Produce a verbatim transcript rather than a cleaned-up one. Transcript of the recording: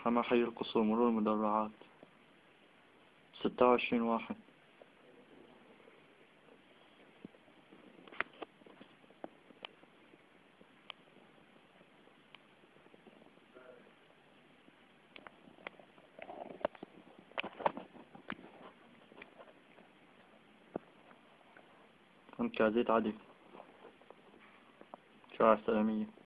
حما حي القصور مرور المدرعات. ستة وعشرين واحد. أنت كازيت عدي شارع السلامية.